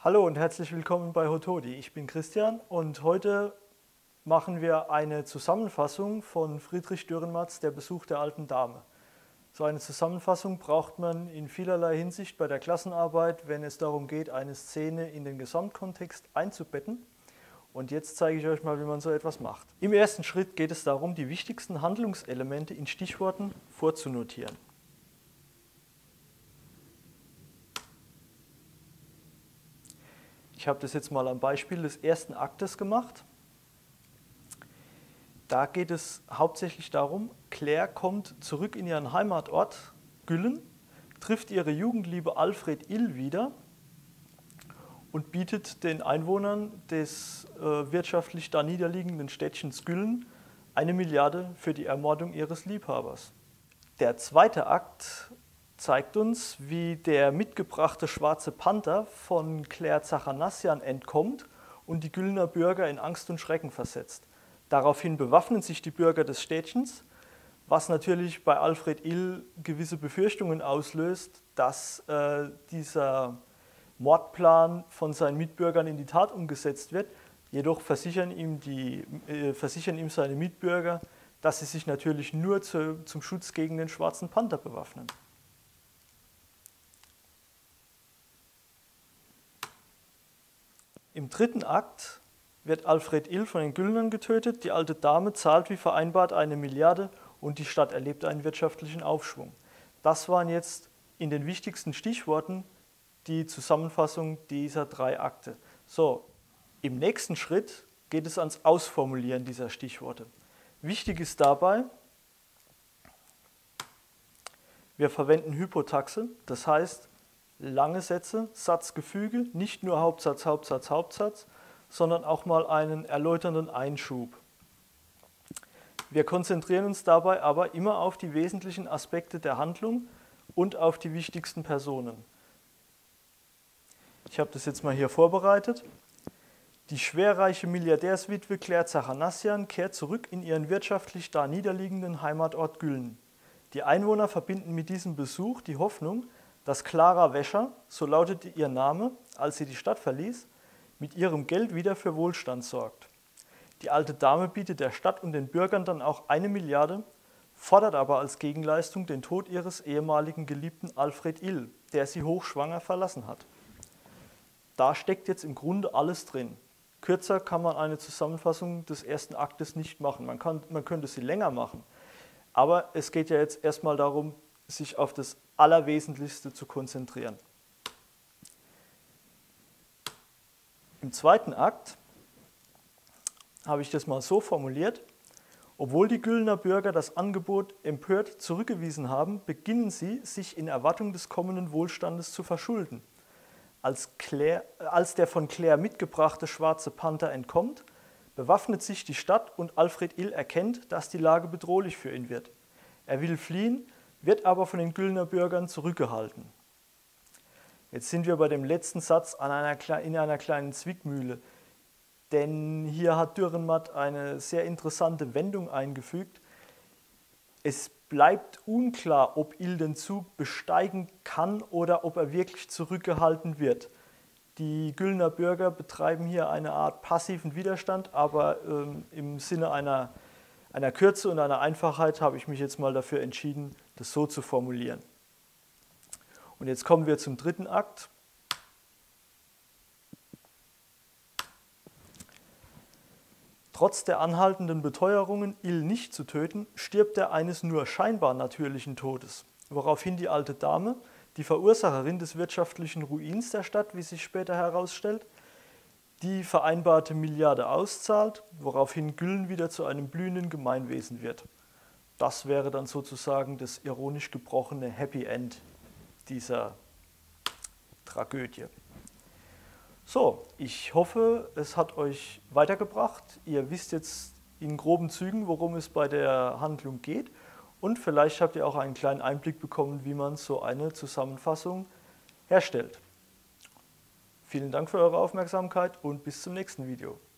Hallo und herzlich willkommen bei Hotodi. Ich bin Christian und heute machen wir eine Zusammenfassung von Friedrich Dürrenmatts Der Besuch der alten Dame. So eine Zusammenfassung braucht man in vielerlei Hinsicht bei der Klassenarbeit, wenn es darum geht, eine Szene in den Gesamtkontext einzubetten. Und jetzt zeige ich euch mal, wie man so etwas macht. Im ersten Schritt geht es darum, die wichtigsten Handlungselemente in Stichworten vorzunotieren. Ich habe das jetzt mal am Beispiel des ersten Aktes gemacht. Da geht es hauptsächlich darum, Claire kommt zurück in ihren Heimatort Güllen, trifft ihre Jugendliebe Alfred Ill wieder und bietet den Einwohnern des wirtschaftlich da niederliegenden Städtchens Güllen 1 Milliarde für die Ermordung ihres Liebhabers. Der zweite Akt zeigt uns, wie der mitgebrachte schwarze Panther von Claire Zachanassian entkommt und die Güllener Bürger in Angst und Schrecken versetzt. Daraufhin bewaffnen sich die Bürger des Städtchens, was natürlich bei Alfred Ill gewisse Befürchtungen auslöst, dass dieser Mordplan von seinen Mitbürgern in die Tat umgesetzt wird. Jedoch versichern ihm seine Mitbürger, dass sie sich natürlich nur zum Schutz gegen den schwarzen Panther bewaffnen. Im dritten Akt wird Alfred Ill von den Güllenern getötet, die alte Dame zahlt wie vereinbart 1 Milliarde und die Stadt erlebt einen wirtschaftlichen Aufschwung. Das waren jetzt in den wichtigsten Stichworten die Zusammenfassung dieser 3 Akte. So, im nächsten Schritt geht es ans Ausformulieren dieser Stichworte. Wichtig ist dabei, wir verwenden Hypotaxe, das heißt lange Sätze, Satzgefüge, nicht nur Hauptsatz, Hauptsatz, Hauptsatz, sondern auch mal einen erläuternden Einschub. Wir konzentrieren uns dabei aber immer auf die wesentlichen Aspekte der Handlung und auf die wichtigsten Personen. Ich habe das jetzt mal hier vorbereitet. Die schwerreiche Milliardärswitwe Claire Zachanassian kehrt zurück in ihren wirtschaftlich da niederliegenden Heimatort Güllen. Die Einwohner verbinden mit diesem Besuch die Hoffnung, dass Clara Wäscher, so lautete ihr Name, als sie die Stadt verließ, mit ihrem Geld wieder für Wohlstand sorgt. Die alte Dame bietet der Stadt und den Bürgern dann auch 1 Milliarde, fordert aber als Gegenleistung den Tod ihres ehemaligen Geliebten Alfred Ill, der sie hochschwanger verlassen hat. Da steckt jetzt im Grunde alles drin. Kürzer kann man eine Zusammenfassung des ersten Aktes nicht machen. Man könnte sie länger machen. Aber es geht ja jetzt erstmal darum, sich auf das Allerwesentlichste zu konzentrieren. Im zweiten Akt habe ich das mal so formuliert: Obwohl die Güllener Bürger das Angebot empört zurückgewiesen haben, beginnen sie, sich in Erwartung des kommenden Wohlstandes zu verschulden. Als der von Claire mitgebrachte schwarze Panther entkommt, bewaffnet sich die Stadt und Alfred Ill erkennt, dass die Lage bedrohlich für ihn wird. Er will fliehen, wird aber von den Güllener Bürgern zurückgehalten. Jetzt sind wir bei dem letzten Satz in einer kleinen Zwickmühle, denn hier hat Dürrenmatt eine sehr interessante Wendung eingefügt. Es bleibt unklar, ob Ill den Zug besteigen kann oder ob er wirklich zurückgehalten wird. Die Güllener Bürger betreiben hier eine Art passiven Widerstand, aber im Sinne einer Kürze und einer Einfachheit habe ich mich jetzt mal dafür entschieden, das so zu formulieren. Und jetzt kommen wir zum dritten Akt. Trotz der anhaltenden Beteuerungen, Ill nicht zu töten, stirbt er eines nur scheinbar natürlichen Todes, woraufhin die alte Dame, die Verursacherin des wirtschaftlichen Ruins der Stadt, wie sich später herausstellt, die vereinbarte Milliarde auszahlt, woraufhin Güllen wieder zu einem blühenden Gemeinwesen wird. Das wäre dann sozusagen das ironisch gebrochene Happy End dieser Tragödie. So, ich hoffe, es hat euch weitergebracht. Ihr wisst jetzt in groben Zügen, worum es bei der Handlung geht. Und vielleicht habt ihr auch einen kleinen Einblick bekommen, wie man so eine Zusammenfassung herstellt. Vielen Dank für eure Aufmerksamkeit und bis zum nächsten Video.